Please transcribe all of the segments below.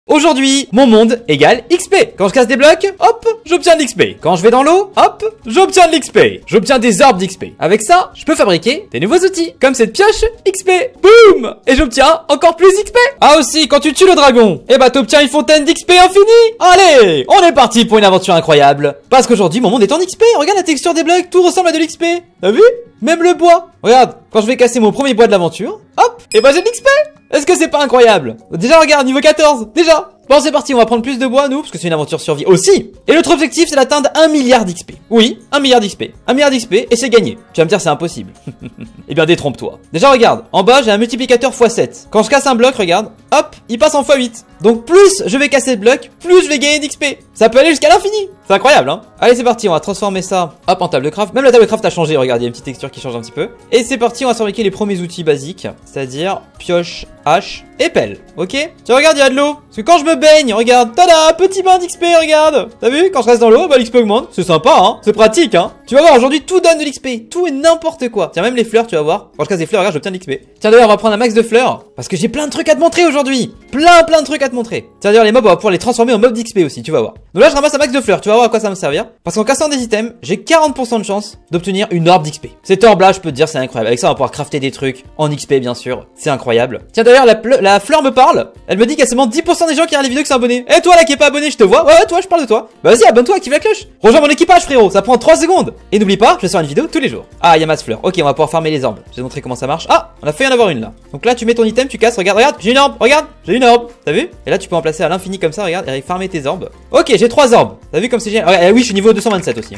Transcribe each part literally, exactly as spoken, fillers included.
Aujourd'hui, mon monde égale X P. Quand je casse des blocs, hop, j'obtiens de l'X P. Quand je vais dans l'eau, hop, j'obtiens de l'X P. J'obtiens des orbes d'X P. Avec ça, je peux fabriquer des nouveaux outils, comme cette pioche X P. Boum! Et j'obtiens encore plus d'X P. Ah aussi, quand tu tues le dragon, eh bah t'obtiens une fontaine d'X P infinie. Allez, on est parti pour une aventure incroyable. Parce qu'aujourd'hui, mon monde est en X P. Regarde la texture des blocs, tout ressemble à de l'X P. T'as vu? Même le bois. Regarde, quand je vais casser mon premier bois de l'aventure, hop, et bah j'ai de l'X P. Est-ce que c'est pas incroyable? Déjà regarde, niveau quatorze, déjà. Bon c'est parti, on va prendre plus de bois nous, parce que c'est une aventure survie aussi. Et notre objectif c'est d'atteindre un milliard d'X P. Oui, un milliard d'X P. un milliard d'X P et c'est gagné. Tu vas me dire c'est impossible. Eh bien détrompe-toi. Déjà regarde, en bas j'ai un multiplicateur fois sept. Quand je casse un bloc, regarde, hop, il passe en fois huit. Donc plus je vais casser de blocs, plus je vais gagner d'X P. Ça peut aller jusqu'à l'infini. C'est incroyable hein. Allez c'est parti, on va transformer ça, hop, en table de craft. Même la table de craft a changé, regarde, il y a une petite texture qui change un petit peu. Et c'est parti, on va fabriquer les premiers outils basiques. C'est-à-dire pioche, hache et pelle, ok? Tu regarde, il y a de l'eau. Parce que quand je me baigne, regarde, tada, petit bain d'X P, regarde. T'as vu? Quand je reste dans l'eau, bah l'X P augmente. C'est sympa, hein? C'est pratique, hein? Tu vas voir, aujourd'hui, tout donne de l'X P. Tout et n'importe quoi. Tiens, même les fleurs, tu vas voir. Quand je casse des fleurs, regarde, j'obtiens de l'X P. Tiens, d'ailleurs, on va prendre un max de fleurs. Parce que j'ai plein de trucs à te montrer aujourd'hui. Plein, plein de trucs à te montrer. Tiens, d'ailleurs, les mobs, on va pouvoir les transformer en mobs d'X P aussi, tu vas voir. Donc là, je ramasse un max de fleurs. Tu vas voir à quoi ça va me servir. Parce qu'en cassant des items, j'ai quarante pour cent de chance d'obtenir une orbe d'X P. Cette orbe-là, je peux te dire, c'est incroyable. Avec ça, on va pouvoir crafter des trucs en X P, bien sûr. C'est incroyable. Tiens, d'ailleurs, la, la fleur me parle. Elle me dit qu'il y a seulement dix pour cent des gens qui regardent les vidéos qui sont abonnés. Et toi, là, qui est pas abonné, je te vois. Ouais, ouais, toi, je parle de toi. Bah, vas-y, abonne-toi, active la cloche. Rejoins mon équipage, frérot. Ça prend trois secondes. Et n'oublie pas, je vais faire une vidéo tous les jours. Ah, il y a masse fleurs. Ok, on va pouvoir farmer les orbes. Je vais te montrer comment ça marche. Ah, on a fait y en avoir une là. Donc là, tu mets ton item, tu casses. Regarde, regarde, j'ai une orbe. Regarde, j'ai une orbe. T'as vu? Et là, tu peux en placer à l'infini comme ça. Regarde, et farmer tes orbes. Ok, j'ai trois orbes. T'as vu comme c'est génial? Ouais, oui, je suis niveau deux cent vingt-sept aussi.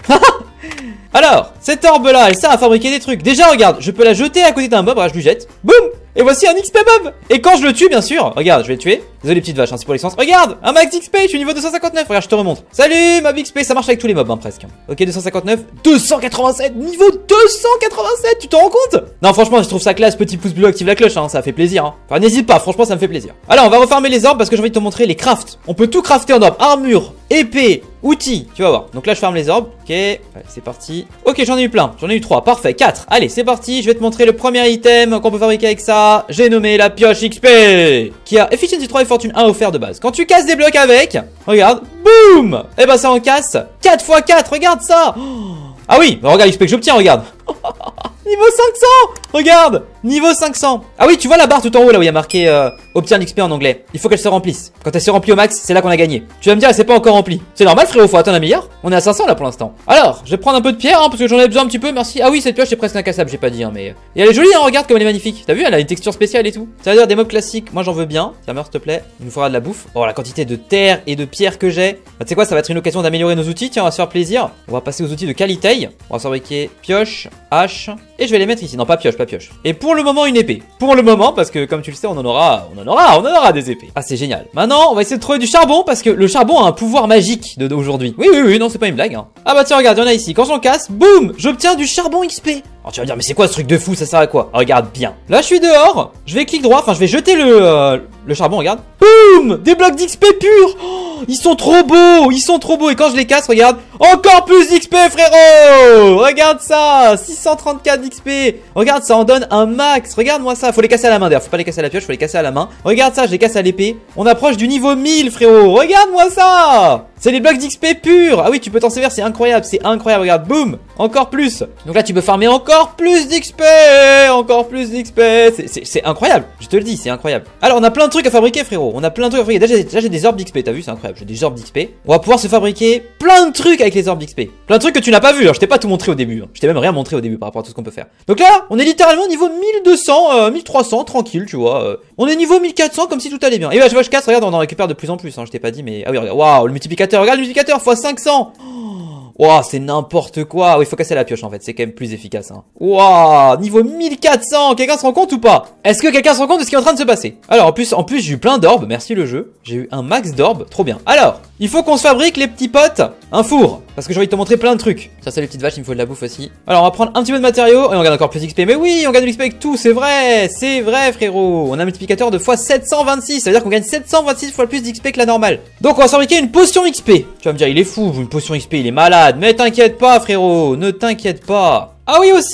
Alors, cette orbe là, elle sert à fabriquer des trucs. Déjà, regarde, je peux la jeter à côté d'un mob. Regarde, je lui jette. Boum! Et voici un X P mob. Et quand je le tue, bien sûr, regarde, je vais le tuer. Désolé, petite vache, hein, c'est pour l'excellence. Regarde, un max d'X P, je suis niveau deux cent cinquante-neuf. Regarde, je te remonte. Salut, ma X P, ça marche avec tous les mobs, hein, presque. Ok, deux cent cinquante-neuf, deux cent quatre-vingt-sept, niveau deux cent quatre-vingt-sept, tu t'en rends compte? Non, franchement, je trouve ça classe. Petit pouce bleu, active la cloche, hein, ça fait plaisir. Hein. Enfin, n'hésite pas, franchement, ça me fait plaisir. Alors, on va refarmer les orbes parce que j'ai envie de te montrer les crafts. On peut tout crafter en orbes, armure, épée, outils, tu vas voir. Donc là, je farme les orbes. Ok, allez, c'est parti. Ok, j'en ai eu plein. J'en ai eu trois. Parfait. quatre. Allez, c'est parti. Je vais te montrer le premier item qu'on peut fabriquer avec ça. J'ai nommé la pioche X P qui a Efficiency trois et Fortune un offert de base. Quand tu casses des blocs avec, regarde, boum. Et bah, ça en casse quatre fois quatre. Regarde ça. Ah oui, bah, regarde l'X P que j'obtiens, regarde. Niveau cinq cents. Regarde, niveau cinq cents. Ah oui, tu vois la barre tout en haut là où il y a marqué euh, obtient l'X P en anglais. Il faut qu'elle se remplisse. Quand elle se remplit au max, c'est là qu'on a gagné. Tu vas me dire, elle s'est pas encore remplie. C'est normal frérot, faut attendre un milliard. On est à cinq cents là pour l'instant. Alors, je vais prendre un peu de pierre hein, parce que j'en ai besoin un petit peu, merci. Ah oui, cette pioche est presque incassable, j'ai pas dit hein, mais... Et elle est jolie hein, regarde comme elle est magnifique. T'as vu, elle a une texture spéciale et tout. Ça veut dire des mobs classiques, moi j'en veux bien. Tiens, meurs s'il te plaît, il nous faudra de la bouffe. Oh, la quantité de terre et de pierre que j'ai. Bah, tu sais quoi, ça va être une occasion d'améliorer nos outils. Tiens, on va se faire plaisir. On va passer aux outils de qualité. On va fabriquer pioche, hache, et je vais les mettre ici. Non, pas pioche, pas pioche. Et pour le moment, une épée. Pour le moment, parce que comme tu le sais, on en aura, on en aura, on en aura des épées. Ah, c'est génial. Maintenant, on va essayer de trouver du charbon parce que le charbon a un pouvoir magique d'aujourd'hui. Oui, oui, oui, non, c'est pas une blague. Hein. Ah bah tiens, regarde, il y en a ici. Quand j'en casse, boum, j'obtiens du charbon X P. Alors tu vas me dire, mais c'est quoi ce truc de fou, ça sert à quoi? Regarde bien. Là, je suis dehors, je vais clic droit, enfin, je vais jeter le, euh, le charbon, regarde. Boum, des blocs d'X P purs. Oh, ils sont trop beaux, ils sont trop beaux. Et quand je les casse, regarde, encore plus d'X P, frérot. Regarde ça, six cent trente-quatre d'X P. Regarde, ça en donne un max. Regarde-moi ça, faut les casser à la main d'ailleurs, faut pas les casser à la pioche, faut les casser à la main. Regarde ça, je les casse à l'épée. On approche du niveau mille, frérot. Regarde-moi ça. C'est les blocs d'X P purs. Ah oui, tu peux t'en servir, c'est incroyable, c'est incroyable. Regarde, boum, encore plus. Donc là, tu peux farmer encore plus d'X P, encore plus d'X P. C'est incroyable, je te le dis, c'est incroyable. Alors, on a plein de trucs à fabriquer, frérot. On a plein de trucs à fabriquer. Déjà, déjà j'ai des orbes d'X P, t'as vu, c'est incroyable. J'ai des orbes d'X P. On va pouvoir se fabriquer plein de trucs avec les orbes d'X P. Plein de trucs que tu n'as pas vu. Alors, je t'ai pas tout montré au début. Hein. Je t'ai même rien montré au début par rapport à tout ce qu'on peut faire. Donc là, on est littéralement niveau mille deux cents, euh, mille trois cents, tranquille, tu vois. Euh, on est niveau mille quatre cents comme si tout allait bien. Et bah, je vois, je casse, regarde, on en récupère de plus en plus. Hein, je t'ai pas dit, mais ah oui, regarde, waouh, le multiplicateur, regarde le multiplicateur fois cinq cents. Waouh, c'est n'importe quoi. Oui, il faut casser la pioche en fait, c'est quand même plus efficace. Hein. Waouh, niveau mille quatre cents. Quelqu'un se rend compte ou pas? Est-ce que quelqu'un se rend compte de ce qui est en train de se passer? Alors, en plus, en plus, j'ai eu plein d'orbes. Merci le jeu. J'ai eu un max d'orbes. Trop bien. Alors, il faut qu'on se fabrique les petits potes un four. Parce que j'ai envie de te montrer plein de trucs. Ça, c'est les petites vaches, il me faut de la bouffe aussi. Alors, on va prendre un petit peu de matériaux et on gagne encore plus d'X P. Mais oui, on gagne de l'X P avec tout, c'est vrai. C'est vrai, frérot. On a un multiplicateur de fois sept cent vingt-six. Ça veut dire qu'on gagne sept cent vingt-six fois plus d'X P que la normale. Donc, on va se fabriquer une potion X P. Tu vas me dire, il est fou, une potion X P, il est malade. Mais t'inquiète pas, frérot. Ne t'inquiète pas. Ah oui, aussi.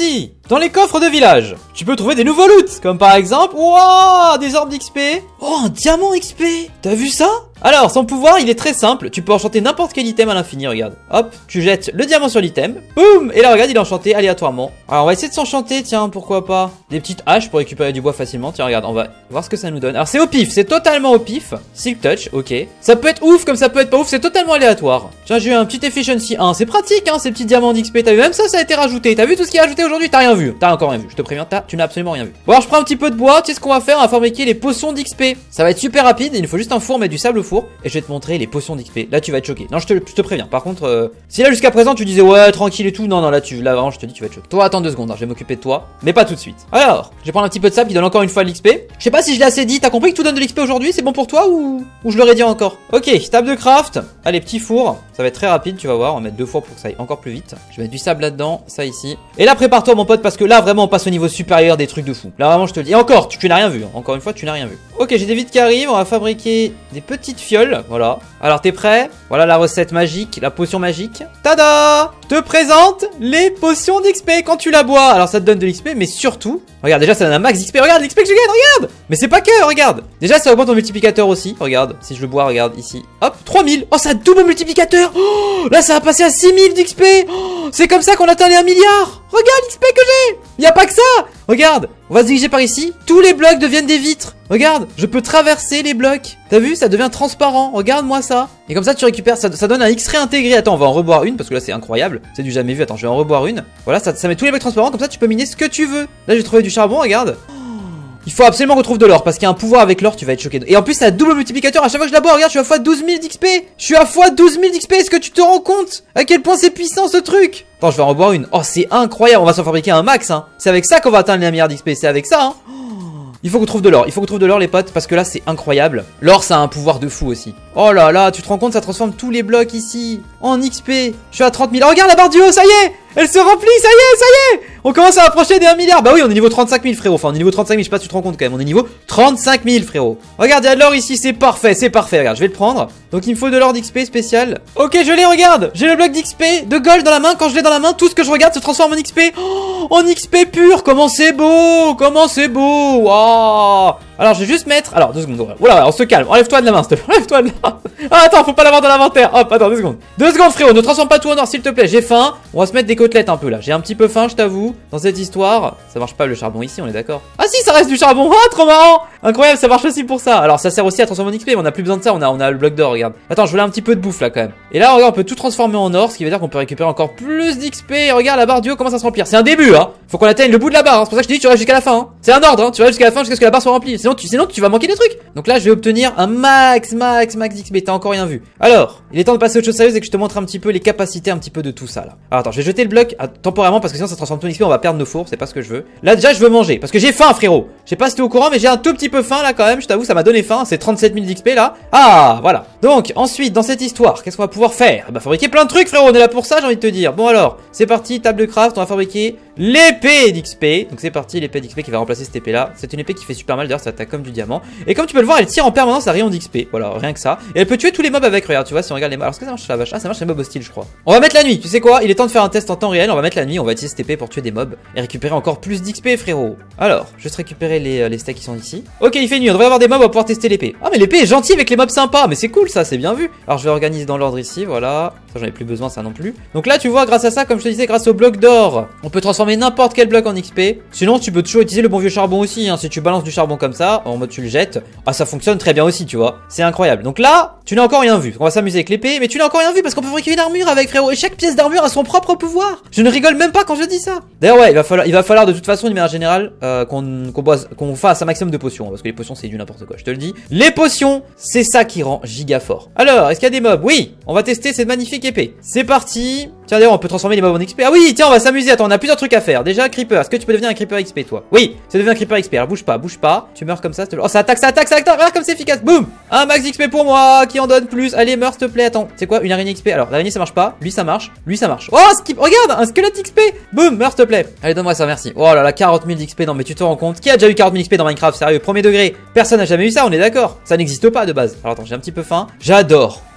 Dans les coffres de village, tu peux trouver des nouveaux loots, comme par exemple, waouh, des orbes d'X P. Oh, un diamant X P. T'as vu ça? Alors, son pouvoir, il est très simple. Tu peux enchanter n'importe quel item à l'infini, regarde. Hop, tu jettes le diamant sur l'item. Boum. Et là, regarde, il est enchanté aléatoirement. Alors, on va essayer de s'enchanter, tiens, pourquoi pas. Des petites haches pour récupérer du bois facilement. Tiens, regarde, on va voir ce que ça nous donne. Alors, c'est au pif, c'est totalement au pif. Silk Touch, ok. Ça peut être ouf, comme ça peut être pas ouf, c'est totalement aléatoire. Tiens, j'ai eu un petit Efficiency un. C'est pratique, hein, ces petits diamants d'X P. T'as vu, même ça, ça a été rajouté. T'as vu tout ce qui est rajouté aujourd'hui? T'as rien vu. T'as encore rien vu. Je te préviens, tu n'as absolument rien vu. Bon, alors, je prends un petit peu de bois. Tu sais ce qu'on va faire? On va fabriquer les potions d'X P. Ça va être super rapide. Il nous faut juste un four, mettre du sable au four. Et je vais te montrer les potions d'X P. Là, tu vas être choqué. Non, je te, je te préviens. Par contre, euh, si là jusqu'à présent tu disais ouais, tranquille et tout, non, non, là, tu, là, vraiment, je te dis, tu vas être choqué. Toi, attends deux secondes, hein, je vais m'occuper de toi, mais pas tout de suite. Alors, je vais prendre un petit peu de sable qui donne encore une fois de l'X P. Je sais pas si je l'ai assez dit. T'as compris que tout donne de l'X P aujourd'hui? C'est bon pour toi ou, ou je l'aurais dit encore? Ok, table de craft. Allez, petit four. Ça va être très rapide, tu vas voir. On va mettre deux fours pour que ça aille encore plus vite. Je vais mettre du sable là-dedans, ça ici. Et là, prépare-toi, mon pote, parce que là, vraiment, on passe au niveau supérieur des trucs de fou. Là, vraiment, je te le dis. Et encore, tu, tu n'as rien vu. Hein. Encore une fois, tu n'as rien vu. Ok, j'ai des vides qui arrivent. On va fabriquer des petites fioles. Voilà. Alors, t'es prêt? Voilà la recette magique, la potion magique. Tada! Je te présente les potions d'X P quand tu la bois. Alors, ça te donne de l'X P, mais surtout, regarde, déjà, ça donne un max d'X P. Regarde l'X P que je gagne, regarde! Mais c'est pas que, regarde. Déjà, ça augmente ton multiplicateur aussi. Regarde, si je le bois, regarde ici. Hop, trois mille. Oh, ça double multiplicateur. Oh, là, ça va passer à six mille d'X P. Oh, c'est comme ça qu'on atteint les un milliard. Regarde l'X P que j'ai. Y a pas que ça. Regarde, on va se diriger par ici. Tous les blocs deviennent des vitres. Regarde, je peux traverser les blocs. T'as vu, ça devient transparent. Regarde-moi ça. Et comme ça, tu récupères, ça, ça donne un X-ray intégré. Attends, on va en reboire une parce que là, c'est incroyable. C'est du jamais vu. Attends, je vais en reboire une. Voilà, ça, ça met tous les blocs transparents. Comme ça, tu peux miner ce que tu veux. Là, j'ai trouvé du charbon, regarde. Il faut absolument qu'on trouve de l'or parce qu'il y a un pouvoir avec l'or, tu vas être choqué. Et en plus, ça a double multiplicateur. À chaque fois que je la bois, regarde, je suis à fois douze mille d'X P. Je suis à fois douze mille d'X P. Est-ce que tu te rends compte à quel point c'est puissant ce truc? Attends, je vais en reboire une. Oh, c'est incroyable. On va s'en fabriquer un max, hein. C'est avec ça qu'on va atteindre les un milliard d'X P. C'est avec ça, hein. Il faut qu'on trouve de l'or, il faut qu'on trouve de l'or les potes, parce que là c'est incroyable. L'or ça a un pouvoir de fou aussi. Oh là là, tu te rends compte, ça transforme tous les blocs ici en X P. Je suis à trente mille, oh, regarde la barre du haut, ça y est. Elle se remplit, ça y est, ça y est. On commence à approcher des un milliard. Bah oui, on est niveau trente-cinq mille frérot, enfin on est niveau trente-cinq mille, je sais pas si tu te rends compte quand même. On est niveau trente-cinq mille frérot. Regarde, il y a de l'or ici, c'est parfait, c'est parfait, regarde, je vais le prendre. Donc il me faut de l'or d'X P spécial. Ok, je l'ai, regarde, j'ai le bloc d'X P, de gold dans la main. Quand je l'ai dans la main, tout ce que je regarde se transforme en X P. Oh, en X P pur, comment c'est beau, comment c'est beau. Waouh. Alors je vais juste mettre, alors deux secondes, voilà, on se calme, enlève-toi de la main s'il te plaît, enlève-toi de là. Ah attends, faut pas l'avoir dans l'inventaire, hop, attends deux secondes. Deux secondes frérot, ne transforme pas tout en or s'il te plaît, j'ai faim. On va se mettre des côtelettes un peu là, j'ai un petit peu faim je t'avoue. Dans cette histoire, ça marche pas le charbon ici, on est d'accord? Ah si, ça reste du charbon, ah trop marrant. Incroyable, ça marche aussi pour ça. Alors ça sert aussi à transformer en X P, mais on a plus besoin de ça, on a, on a le bloc d'or, regarde. Attends, je voulais un petit peu de bouffe là quand même. Et là regarde, on peut tout transformer en or, ce qui veut dire qu'on peut récupérer encore plus d'X P. Regarde la barre du haut commence à se remplir, c'est un début hein. Faut qu'on atteigne le bout de la barre, hein. C'est pour ça que je te dis tu restes jusqu'à la fin hein. C'est un ordre hein, tu restes jusqu'à la fin jusqu'à ce que la barre soit remplie. Sinon tu, sinon tu vas manquer des trucs. Donc là je vais obtenir un max, max, max d'X P, t'as encore rien vu. Alors, il est temps de passer à autre chose sérieuse et que je te montre un petit peu les capacités un petit peu de tout ça là. Alors attends, je vais jeter le bloc ah, temporairement parce que sinon ça transforme tout en X P, on va perdre nos fours, c'est pas ce que je veux. Là déjà je veux manger parce que j'ai faim frérot. Je sais pas si t'es au courant mais j'ai un tout petit peu faim là quand même, je t'avoue ça m'a donné faim, c'est trente-sept mille d'X P là. Ah voilà. Donc ensuite dans cette histoire, qu'est-ce qu'on va pouvoir faire? Bah fabriquer plein de trucs frérot, on est là pour ça j'ai envie de te dire. Bon alors, c'est parti, table de craft, on va fabriquer l'épée d'X P. Donc c'est parti, l'épée d'X P qui va remplacer cette épée là. C'est une épée qui fait super mal d'ailleurs, ça attaque comme du diamant. Et comme tu peux le voir, elle tire en permanence un rayon d'X P. Voilà, rien que ça. Et elle peut tuer tous les mobs avec, regarde, tu vois si on regarde les mobs. Alors est-ce que ça marche la vache? Ah ça marche les mobs hostiles je crois. On va mettre la nuit, tu sais quoi? Il est temps de faire un test en temps réel, on va mettre la nuit, on va utiliser cette épée pour tuer des mobs et récupérer encore plus d'X P frérot. Alors, juste récupérer les, les stacks qui sont ici. Ok, il fait nuit, on devrait avoir des mobs, on va pouvoir tester l'épée. Ah mais l'épée est gentille avec les mobs sympas, mais c'est cool ça, c'est bien vu. Alors je vais organiser dans l'ordre ici, voilà. Ça j'en ai plus besoin ça non plus. Donc là tu vois grâce à ça, comme je te disais, grâce au bloc d'or, on peut transformer n'importe quel bloc en X P. Sinon tu peux toujours utiliser le bon vieux charbon aussi, hein. Si tu balances du charbon comme ça, en mode tu le jettes, ah ça fonctionne très bien aussi tu vois. C'est incroyable. Donc là, tu n'as encore rien vu. On va s'amuser avec l'épée, mais tu n'as encore rien vu parce qu'on peut fabriquer une armure avec frérot. Et chaque pièce d'armure a son propre pouvoir. Je ne rigole même pas quand je dis ça. D'ailleurs ouais, il va falloir, il va falloir de toute façon, d'une manière générale, euh, qu'on qu'on qu'on fasse un maximum de potions, hein, parce que les potions c'est du n'importe quoi, je te le dis. Les potions, c'est ça qui rend giga fort. Alors, est-ce qu'il y a des mobs? Oui, on va tester cette magnifique épée. C'est parti. Tiens d'ailleurs, on peut transformer les mobs en X P. Ah oui, tiens, on va s'amuser. Attends, on a plusieurs trucs à faire. Déjà, Creeper. Est-ce que tu peux devenir un Creeper X P toi? Oui, c'est devenir un Creeper X P. Alors bouge pas, bouge pas. Tu meurs comme ça. Oh, ça attaque, ça attaque, ça attaque. Regarde comme c'est efficace. Boum. Un max d'X P pour moi, qui en donne plus. Allez, meurs s'il te plaît. Attends, c'est quoi une araignée X P? Alors, l'araignée ça marche pas. Lui ça marche. Lui ça marche. Oh, skip. Regarde, un squelette X P. Boum, meurs s'il te plaît. Allez, donne-moi ça, merci. Oh là là, quarante mille d'X P. Non mais tu te rends compte? Qui a déjà eu quarante mille X P dans Minecraft? Sérieux, premier degré. Personne n'a jamais eu ça, on est d'accord. Ça n'existe pas de base. Alors attends, j'ai un petit peu faim. J'adore.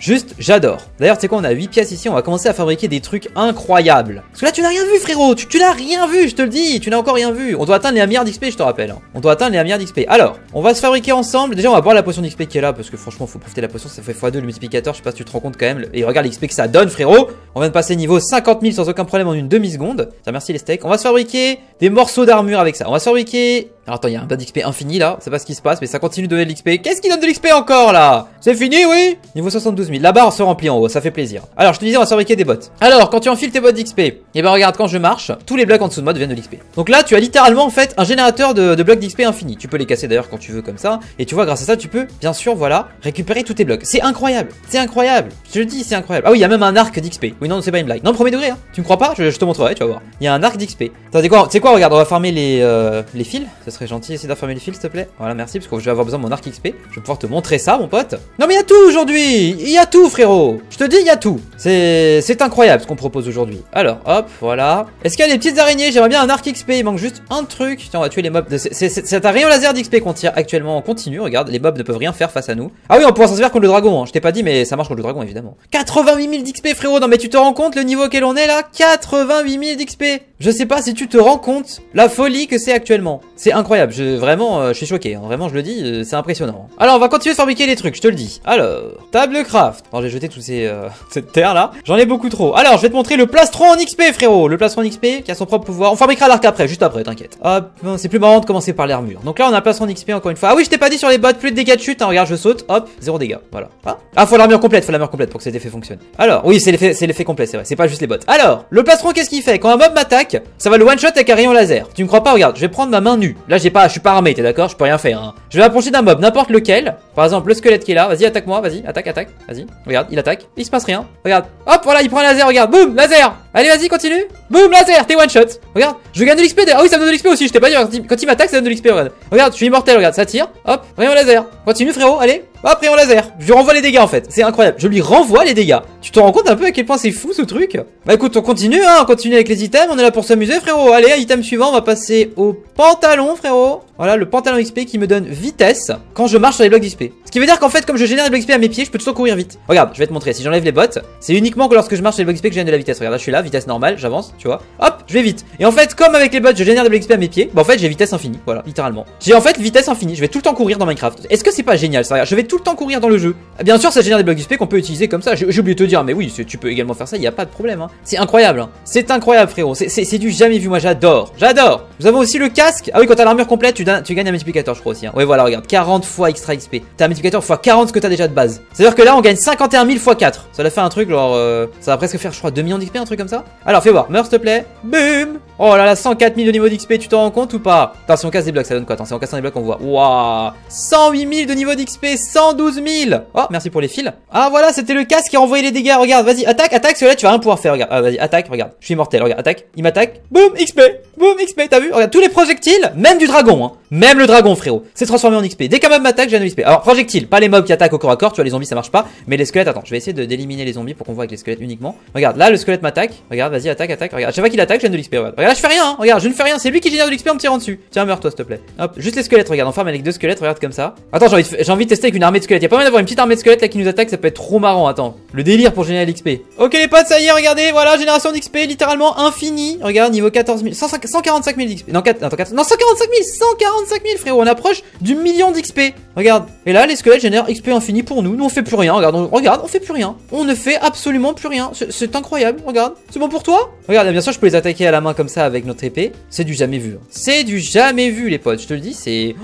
Juste, j'adore. D'ailleurs, tu sais quoi, on a huit pièces ici, on va commencer à fabriquer des trucs incroyables. Parce que là, tu n'as rien vu, frérot. Tu, tu n'as rien vu, je te le dis. Tu n'as encore rien vu. On doit atteindre les un milliard d'X P, je te rappelle. On doit atteindre les un milliard d'X P. Alors, on va se fabriquer ensemble. Déjà, on va boire la potion d'X P qui est là, parce que franchement, faut profiter de la potion. Ça fait fois deux le multiplicateur. Je sais pas si tu te rends compte quand même. Et regarde l'X P que ça donne, frérot. On vient de passer niveau cinquante mille sans aucun problème en une demi-seconde. Ça, merci les steaks. On va se fabriquer des morceaux d'armure avec ça. On va se fabriquer. Alors attends, il y a un bas d'X P infini là, c'est pas ce qui se passe, mais ça continue de donner de l'X P. Qu'est-ce qui donne de l'X P encore là? C'est fini, oui? Niveau soixante-douze mille. La barre se remplit en haut, ça fait plaisir. Alors, je te disais, on va fabriquer des bots. Alors, quand tu enfiles tes bots d'X P, et ben regarde, quand je marche, tous les blocs en dessous de moi deviennent de l'X P. Donc là, tu as littéralement en fait un générateur de, de blocs d'X P infini. Tu peux les casser d'ailleurs quand tu veux comme ça. Et tu vois, grâce à ça, tu peux, bien sûr, voilà, récupérer tous tes blocs. C'est incroyable, c'est incroyable. Je te le dis, c'est incroyable. Ah oui, il y a même un arc d'X P. Oui, non, c'est pas une blague. Non, premier degré, hein. Tu me crois pas? Je, je te montrerai, tu vas voir. Il y a un arc d'X P. Attendez quoi? Tu sais quoi? Regarde, on va farmer les, euh, les fils. Ce serait gentil, essayer de farmer les fils, s'il te plaît. Voilà, merci, parce que je vais avoir besoin de mon arc X P. Je vais pouvoir te montrer ça, mon pote. Non, mais il y a tout aujourd'hui. Il y a tout, frérot. Je te dis, il y a tout. C'est c'est incroyable ce qu'on propose aujourd'hui. Alors, hop, voilà. Est-ce qu'il y a des petites araignées? J'aimerais bien un arc X P. Il manque juste un truc. Tiens, on va tuer les mobs. C'est un rayon laser d'X P qu'on tire actuellement en continu. Regarde, les mobs ne peuvent rien faire face à nous. Ah oui, on pourra s'en servir contre le dragon. Hein. Je t'ai pas dit, mais ça marche contre le dragon, évidemment. quatre-vingt-huit mille d'X P, frérot. Non, mais tu te rends compte le niveau auquel on est là? quatre-vingt-huit mille d'X P. Je sais pas si tu te rends compte la folie que c'est actuellement. C'est incroyable. Je, vraiment, euh, je suis choqué. Hein. Vraiment, je le dis, euh, c'est impressionnant. Alors, on va continuer de fabriquer les trucs, je te le dis. Alors, table craft. Non, j'ai jeté tous ces euh, cette terre là. J'en ai beaucoup trop. Alors, je vais te montrer le plastron en X P, frérot. Le plastron en X P qui a son propre pouvoir. On fabriquera l'arc après, juste après, t'inquiète. Hop, c'est plus marrant de commencer par l'armure. Donc là, on a un plastron en X P encore une fois. Ah oui, je t'ai pas dit sur les bots, plus de dégâts de chute. Hein. Regarde, je saute. Hop, zéro dégâts. Voilà. Ah, ah faut l'armure complète, faut l'armure complète pour que cet effet fonctionne. Alors, oui, c'est l'effet, c'est l'effet complet, c'est vrai. C'est pas juste les bots. Alors, le plastron, qu'est-ce qu'il fait? Quand un mob m'attaque, ça va le one shot avec un rayon laser. Tu me crois pas? Regarde, je vais prendre ma main nue. Là, j'ai pas, je suis pas armé, t'es d'accord? Je peux rien faire. Hein. Je vais m'approcher d'un mob, n'importe lequel. Par exemple, le squelette qui est là. Vas-y, attaque-moi. Vas-y, attaque, attaque. Vas-y. Regarde, il attaque. Il se passe rien. Regarde. Hop, voilà, il prend un laser. Regarde. Boum, laser. Allez, vas-y, continue. Boum, laser. T'es one shot. Regarde, je gagne de l'X P. Ah oui, ça me donne de l'X P aussi. Je t'ai pas dit. Quand il m'attaque, ça donne de l'X P. Regarde. Regarde, je suis immortel. Regarde, ça tire. Hop, rayon laser. Continue, frérot. Allez. Hop, rayon laser. Je lui renvoie les dégâts en fait. C'est incroyable. Je lui renvoie les dégâts. Tu te rends compte un peu à quel point c'est fou ce truc? Bah écoute, on continue, hein. On continue avec les items. On est là pour s'amuser, frérot. Allez, item suivant. On va passer au pantalon, frérot. Voilà, le pantalon X P qui me donne vitesse quand je marche sur les blocs d'X P. Ce qui veut dire qu'en fait, comme je génère des blocs X P à mes pieds, je peux toujours courir vite. Regarde, je vais te montrer. Si j'enlève les bottes, c'est uniquement que lorsque je marche sur les blocs X P que je génère de la vitesse. Regarde, là, je suis là, vitesse normale, j'avance, tu vois. Hop, je vais vite. Et en fait, comme avec les bottes, je génère des blocs X P à mes pieds, bah en fait, j'ai vitesse infinie. Voilà, littéralement. J'ai en fait vitesse infinie. Je vais tout le temps courir dans Minecraft. Est-ce que c'est pas génial ça? Je vais tout le temps courir dans le jeu. Bien sûr, ça génère des blocs X P qu'on peut utiliser comme ça. J'ai oublié de te dire, mais oui, tu peux également faire ça. Il y a pas de problème. Hein. C'est incroyable. Hein. C'est incroyable, frérot. C'est du jamais vu. Moi, j'adore. J'adore. Nous avons aussi le casque. Ah oui, quand t'as l'armure complète, tu, tu gagnes un multiplicateur, je crois aussi. Hein. Ouais, voilà, regarde, quarante fois extra X P. T'as un multiplicateur fois quarante ce que t'as déjà de base. C'est-à-dire que là, on gagne cinquante et un mille fois quatre. Ça va faire un truc, genre, euh, ça va presque faire, je crois, deux millions d'X P, un truc comme ça. Alors, fais voir, meurs, s'il te plaît. Boum. Oh là là, cent quatre mille de niveau d'X P, tu t'en rends compte ou pas? Attends, si on casse des blocs, ça donne quoi? Attends, si on casse des blocs, on voit. Waouh, cent huit mille de niveau d'X P, cent douze mille. Oh, merci pour les fils. Ah, voilà, c'était le casque qui a envoyé les dégâts. Regarde, vas-y, attaque, attaque, celui-là, tu vas rien pouvoir faire. Regarde, ah, vas-y, attaque, regarde. Je suis immortel, regarde, attaque. Il m'attaque. Boum, X P. Boum, X P, t'as vu? Regarde, tous les projectiles, même du dragon, hein. Même le dragon, frérot, c'est transformé en X P. Dès qu'un mob m'attaque, j'ai un X P. Alors, projectile, pas les mobs qui attaquent au corps à corps, tu vois, les zombies ça marche pas. Mais les squelettes, attends, je vais essayer d'éliminer les zombies pour qu'on voit avec les squelettes uniquement. Regarde, là, le squelette m'attaque. Regarde, vas-y, attaque, attaque. Regarde, chaque fois qu'il attaque, j'ai de l'X P. Regarde, regarde, là, je fais rien, hein. Regarde, je ne fais rien. C'est lui qui génère de l'X P en me tirant dessus. Tiens, meurs-toi, s'il te plaît. Hop, juste les squelettes, regarde, on farme avec deux squelettes, regarde comme ça. Attends, j'ai envie, de... envie de tester avec une armée de squelettes. Y'a pas moyen d'avoir une petite armée de squelettes là qui nous attaque, ça peut être trop marrant. Attends, le délire pour générer l'X P. Ok, les potes, ça y est, regardez, voilà, génération d'X P littéralement infinie. Regarde, niveau quatorze mille, cent quarante-cinq mille d'X P. Non, quatre... Attends, quatre... non, cent quarante-cinq mille, cent quarante-cinq mille, frérot, on approche du million d'X P. Regarde. Et là, les squelettes génèrent X P infini pour nous. Nous, on fait plus rien. Regarde, on, regarde, on fait plus rien. On ne fait absolument plus rien. C'est incroyable. Regarde. C'est bon pour toi? Regarde, bien sûr, je peux les attaquer à la main comme ça avec notre épée. C'est du jamais vu. C'est du jamais vu, les potes. Je te le dis, c'est...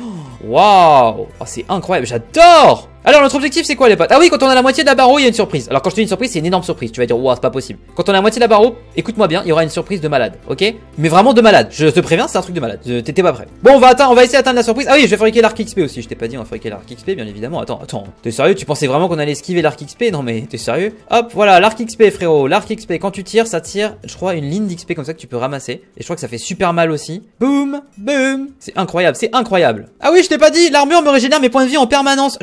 Waouh. Oh, c'est incroyable. J'adore. Alors notre objectif c'est quoi les potes? Ah oui, quand on a la moitié de la barreau il y a une surprise. Alors quand je te dis une surprise c'est une énorme surprise. Tu vas dire wow c'est pas possible. Quand on a la moitié de la barreau, écoute-moi bien, il y aura une surprise de malade, ok? Mais vraiment de malade. Je te préviens c'est un truc de malade. T'étais pas prêt. Bon on va atteindre, on va essayer d'atteindre la surprise. Ah oui je vais fabriquer l'arc X P aussi. Je t'ai pas dit on va fabriquer l'arc X P bien évidemment. Attends attends. T'es sérieux? Tu pensais vraiment qu'on allait esquiver l'arc X P? Non mais t'es sérieux? Hop voilà l'arc X P frérot. L'arc X P quand tu tires ça tire je crois une ligne d'X P comme ça que tu peux ramasser. Et je crois que ça fait super mal aussi. Boum boum. C'est incroyable c'est incroyable. Ah oui je t'ai pas dit l'armure me régénère mes points de vie en permanence. Je peux littéralement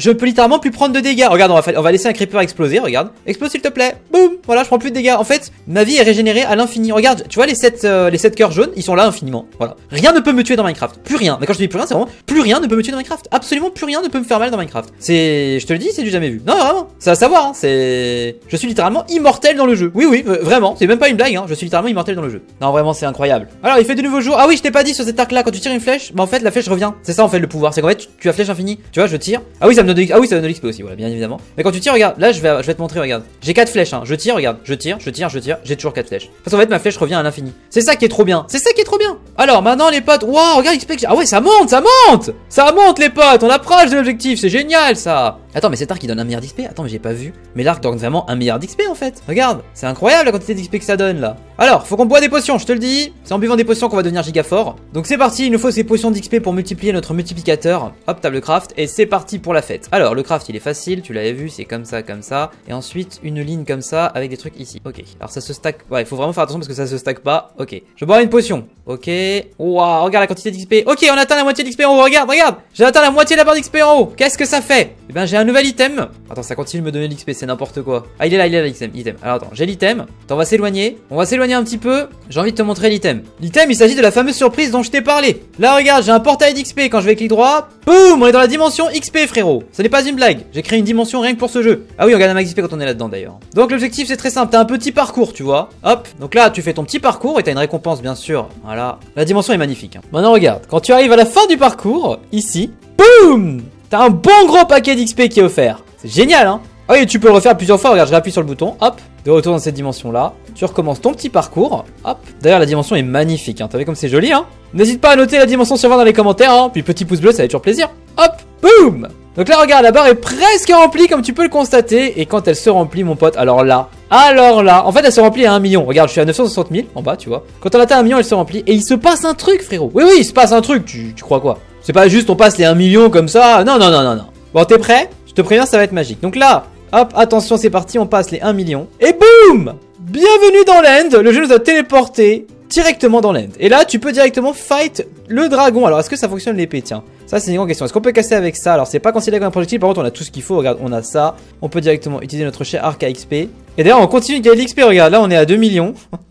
littéralement plus prendre de dégâts. Regarde, on va, on va laisser un creeper exploser, regarde. Explose s'il te plaît. Boum. Voilà, je prends plus de dégâts. En fait, ma vie est régénérée à l'infini. Regarde, tu vois les sept euh, les sept cœurs jaunes, ils sont là infiniment. Voilà. Rien ne peut me tuer dans Minecraft. Plus rien. Mais quand je dis plus rien, c'est vraiment plus rien ne peut me tuer dans Minecraft. Absolument plus rien ne peut me faire mal dans Minecraft. C'est, je te le dis, c'est du jamais vu. Non, vraiment. C'est à savoir, hein. C'est, je suis littéralement immortel dans le jeu. Oui, oui, euh, vraiment. C'est même pas une blague, hein. Je suis littéralement immortel dans le jeu. Non, vraiment, c'est incroyable. Alors, il fait de nouveaux jours. Ah oui, je t'ai pas dit sur cet arc là, quand tu tires une flèche, bah en fait la flèche revient. C'est ça en fait le pouvoir. C'est qu'en fait tu, tu as flèche infinie. Tu vois, je tire. Ah oui, ça me donne de, ah oui, ça donne de l'X P aussi, voilà, bien évidemment. Mais quand tu tires, regarde, là je vais, je vais te montrer, regarde. J'ai quatre flèches, hein. Je tire, regarde, je tire, je tire, je tire, j'ai toujours quatre flèches. Parce qu'en fait ma flèche revient à l'infini. C'est ça qui est trop bien. C'est ça qui est trop bien. Alors maintenant les potes, waouh, regarde l'X P que j'ai. Ah ouais, ça monte, ça monte, ça monte les potes. On approche de l'objectif, c'est génial ça. Attends, mais cet arc il donne un milliard d'X P. Attends, mais j'ai pas vu. Mais l'arc donne vraiment un milliard d'X P en fait. Regarde, c'est incroyable la quantité d'X P que ça donne là. Alors, faut qu'on boit des potions, je te le dis. C'est en buvant des potions qu'on va devenir giga fort. Donc c'est parti, il nous faut ces potions d'X P pour multiplier notre multiplicateur. Hop, table craft et c'est parti pour la fête. Alors, le craft il est facile, tu l'avais vu, c'est comme ça, comme ça. Et ensuite, une ligne comme ça avec des trucs ici. Ok, alors ça se stack. Ouais, il faut vraiment faire attention parce que ça se stack pas. Ok, je bois une potion. Ok, waouh, regarde la quantité d'X P. Ok, on atteint la moitié d'X P en haut, regarde, regarde. J'ai atteint la moitié de la barre d'X P en haut. Qu'est-ce que ça fait? Eh ben, j'ai un nouvel item. Attends, ça continue de me donner l'X P, c'est n'importe quoi. Ah, il est là, il est là, l'item. Item. Alors attends, j'ai l'item. On va s'éloigner. On va s'éloigner un petit peu. J'ai envie de te montrer l'item. L'item, il s'agit de la fameuse surprise dont je t'ai parlé. Là, regarde, j'ai un portail d'X P. Quand je vais clic droit, boum, on est dans la dimension X P, frérot. Ce n'est pas une blague. J'ai créé une dimension rien que pour ce jeu. Ah oui, on gagne un max X P quand on est là-dedans d'ailleurs. Donc l'objectif, c'est très simple. T'as un petit parcours, tu vois. Hop. Donc là, tu fais ton petit parcours et t'as une récompense, bien sûr. Voilà. La dimension est magnifique. Hein. Maintenant, regarde. Quand tu arrives à la fin du parcours, ici, boum, t'as un bon gros paquet d'X P qui est offert. C'est génial, hein. Ah oui, tu peux le refaire plusieurs fois. Regarde, je réappuie sur le bouton. Hop, de retour dans cette dimension-là. Tu recommences ton petit parcours. Hop. D'ailleurs, la dimension est magnifique. Hein. T'as vu comme c'est joli, hein. N'hésite pas à noter la dimension suivante dans les commentaires. Hein. Puis petit pouce bleu, ça fait toujours plaisir. Hop, boum. Donc là, regarde, la barre est presque remplie, comme tu peux le constater. Et quand elle se remplit, mon pote, alors là, alors là, en fait, elle se remplit à un million. Regarde, je suis à neuf cent soixante mille en bas, tu vois. Quand on atteint un million, elle se remplit. Et il se passe un truc, frérot. Oui, oui, il se passe un truc. Tu, tu crois quoi? C'est pas juste on passe les un million comme ça. Non, non, non, non, non. Bon, t'es prêt? Je te préviens, ça va être magique. Donc là, hop, attention, c'est parti, on passe les un million. Et boum! Bienvenue dans l'end. Le jeu nous a téléporté directement dans l'end. Et là, tu peux directement fight le dragon. Alors, est-ce que ça fonctionne l'épée? Tiens, ça, c'est une grande question. Est-ce qu'on peut casser avec ça? Alors, c'est pas considéré comme un projectile. Par contre, on a tout ce qu'il faut. Regarde, on a ça. On peut directement utiliser notre cher arc à X P. Et d'ailleurs, on continue de gagner de l'X P. Regarde, là, on est à deux millions.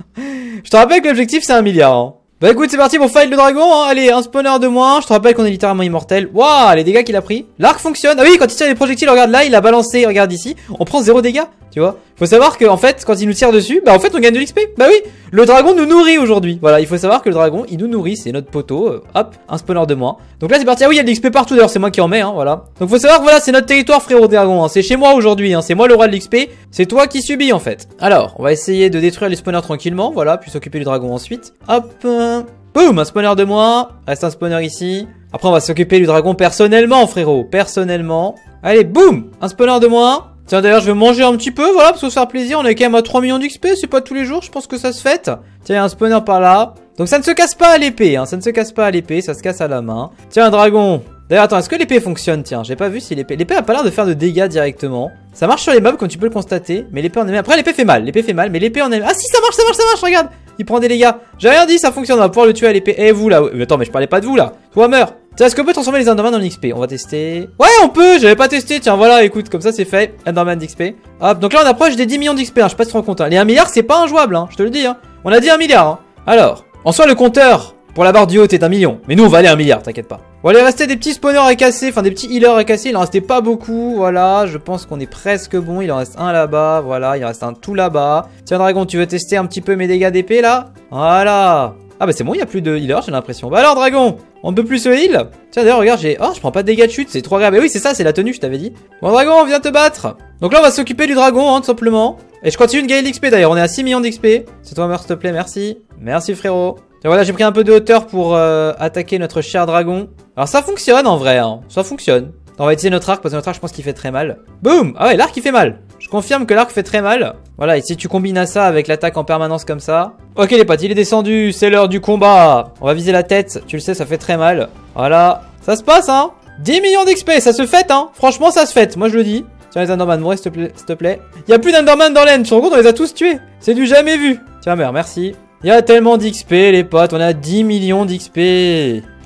Je te rappelle que l'objectif, c'est un milliard. Hein. Bah écoute, c'est parti pour fight le dragon, hein. Allez, un spawner de moins. Je te rappelle qu'on est littéralement immortel. Waouh, les dégâts qu'il a pris. L'arc fonctionne. Ah oui, quand il tire des projectiles, regarde là, il a balancé. Regarde ici, on prend zéro dégâts. Tu vois, faut savoir que en fait, quand il nous tire dessus, bah en fait, on gagne de l'X P. Bah oui, le dragon nous nourrit aujourd'hui. Voilà, il faut savoir que le dragon, il nous nourrit, c'est notre poteau. Euh, hop, un spawner de moins. Donc là, c'est parti. Ah oui, il y a de l'X P partout. D'ailleurs, c'est moi qui en mets, hein. Voilà. Donc faut savoir que voilà, c'est notre territoire, frérot dragon. Hein. C'est chez moi aujourd'hui. Hein. C'est moi le roi de l'X P. C'est toi qui subis en fait. Alors, on va essayer de détruire les spawners tranquillement. Voilà, puis s'occuper du dragon ensuite. Hop. Euh... Boum, un spawner de moins. Reste un spawner ici. Après, on va s'occuper du dragon personnellement, frérot. Personnellement. Allez, boum, un spawner de moins. Tiens, d'ailleurs, je vais manger un petit peu, voilà, parce que se faire plaisir. On est quand même à trois millions d'X P, c'est pas tous les jours, je pense que ça se fête. Tiens, un spawner par là. Donc ça ne se casse pas à l'épée, hein. Ça ne se casse pas à l'épée, ça se casse à la main. Tiens, un dragon. D'ailleurs, attends, est-ce que l'épée fonctionne? Tiens, j'ai pas vu si l'épée... L'épée a pas l'air de faire de dégâts directement. Ça marche sur les mobs, comme tu peux le constater. Mais l'épée en elle-même... Après, l'épée fait mal, l'épée fait mal, mais l'épée en elle-même... Ah si, ça marche, ça marche, ça marche, regarde. Il prend des dégâts. J'ai rien dit, ça fonctionne, on va pouvoir le tuer à l'épée. Eh, vous, là. Mais attends, mais je parlais pas de vous, là. Toi, meurs. Tiens, est-ce qu'on peut transformer les Enderman en X P? On va tester. Ouais, on peut, j'avais pas testé. Tiens, voilà, écoute, comme ça, c'est fait. Enderman d'X P. Hop, donc là, on approche des dix millions d'X P, hein. Je sais pas si tu te rends compte, hein. Les un milliard, c'est pas injouable, hein. Je te le dis, hein. On a dit un milliard, hein. Alors, en soi, le compteur pour la barre du haut est un million. Mais nous, on va aller à un milliard, t'inquiète pas. Bon, il restait des petits spawners à casser, enfin des petits healers à casser. Il en restait pas beaucoup, voilà. Je pense qu'on est presque bon. Il en reste un là-bas, voilà. Il en reste un tout là-bas. Tiens, dragon, tu veux tester un petit peu mes dégâts d'épée là? Voilà. Ah bah c'est bon, il n'y a plus de healer, j'ai l'impression. Bah alors, dragon, on ne peut plus se heal. Tiens, d'ailleurs, regarde, j'ai... Oh, je prends pas de dégâts de chute, c'est trop grave. Et oui, c'est ça, c'est la tenue, je t'avais dit. Bon, dragon, viens te battre. Donc là, on va s'occuper du dragon, hein, tout simplement. Et je continue de gagner de l'X P d'ailleurs, on est à six millions d'X P. C'est toi, meurs, s'il te plaît, merci. Merci, frérot. Tiens, voilà, j'ai pris un peu de hauteur pour euh, attaquer notre cher dragon. Alors ça fonctionne en vrai, hein. Ça fonctionne. On va utiliser notre arc parce que notre arc, je pense qu'il fait très mal. Boum. Ah ouais, l'arc il fait mal. Je confirme que l'arc fait très mal. Voilà, et si tu combines à ça avec l'attaque en permanence comme ça. Ok les potes, il est descendu, c'est l'heure du combat. On va viser la tête, tu le sais, ça fait très mal. Voilà, ça se passe, hein. dix millions d'X P, ça se fête, hein. Franchement, ça se fête, moi je le dis. Tiens les Enderman, mourir s'il te plaît, s'il te plaît. Il y a plus d'Enderman dans l'end, tu te rends compte, on les a tous tués. C'est du jamais vu. Tiens, meurs, merci. Il y a tellement d'X P les potes, on a dix millions d'X P.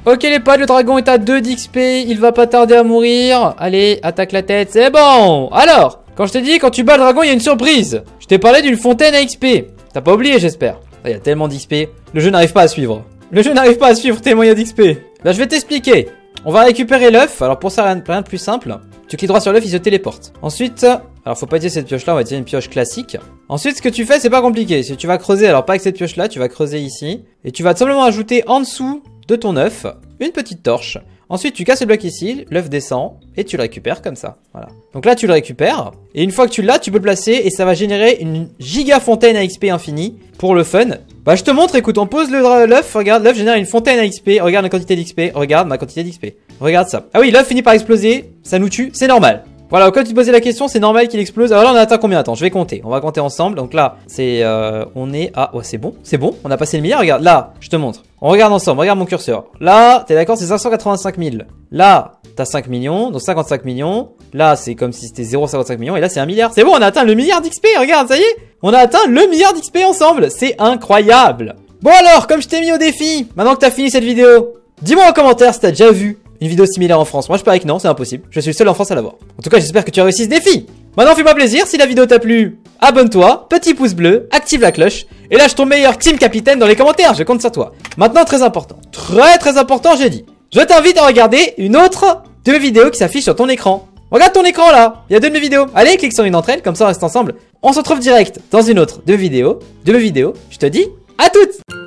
Ok les potes, le dragon est à deux d'X P, il va pas tarder à mourir. Allez, attaque la tête, c'est bon. Alors, quand je t'ai dit, quand tu bats le dragon, il y a une surprise. Je t'ai parlé d'une fontaine à X P. T'as pas oublié, j'espère. Il y a tellement d'X P, le jeu n'arrive pas à suivre. Le jeu n'arrive pas à suivre tellement il y a d'X P. Là, je vais t'expliquer. On va récupérer l'œuf. Alors pour ça, rien, rien de plus simple. Tu cliques droit sur l'œuf, il se téléporte. Ensuite, alors faut pas utiliser cette pioche là, on va utiliser une pioche classique. Ensuite, ce que tu fais, c'est pas compliqué. Si tu vas creuser, alors pas avec cette pioche là, tu vas creuser ici. Et tu vas simplement ajouter en dessous de ton œuf une petite torche. Ensuite, tu casses le bloc ici, l'œuf descend et tu le récupères comme ça. Voilà. Donc là, tu le récupères. Et une fois que tu l'as, tu peux le placer et ça va générer une giga fontaine à X P infini pour le fun. Bah, je te montre, écoute, on pose l'œuf, regarde, l'œuf génère une fontaine à X P. Regarde la quantité d'X P, regarde ma quantité d'X P. Regarde ça. Ah oui, l'œuf finit par exploser, ça nous tue, c'est normal. Voilà, quand tu te posais la question, c'est normal qu'il explose. Alors là, on a atteint combien? Attends, je vais compter. On va compter ensemble. Donc là, c'est, euh, on est à, oh, c'est bon, c'est bon. On a passé le milliard. Regarde, là, je te montre. On regarde ensemble. Regarde mon curseur. Là, t'es d'accord, c'est cinq cent quatre-vingt-cinq mille. Là, t'as cinq millions, donc cinquante-cinq millions. Là, c'est comme si c'était zéro virgule cinquante-cinq millions. Et là, c'est un milliard. C'est bon, on a atteint le milliard d'X P. Regarde, ça y est. On a atteint le milliard d'X P ensemble. C'est incroyable. Bon alors, comme je t'ai mis au défi, maintenant que t'as fini cette vidéo, dis-moi en commentaire si t'as déjà vu une vidéo similaire en France. Moi je parie que non, c'est impossible. Je suis le seul en France à l'avoir. En tout cas, j'espère que tu as réussi ce défi. Maintenant, fais-moi plaisir, si la vidéo t'a plu, abonne-toi, petit pouce bleu, active la cloche, et lâche ton meilleur team capitaine dans les commentaires, je compte sur toi. Maintenant, très important, très très important, j'ai dit, je t'invite à regarder une autre de mes vidéos qui s'affiche sur ton écran. Regarde ton écran là, il y a deux de mes vidéos. Allez, clique sur une d'entre elles, comme ça on reste ensemble. On se retrouve direct dans une autre de mes vidéos, de mes vidéos, je te dis à toutes.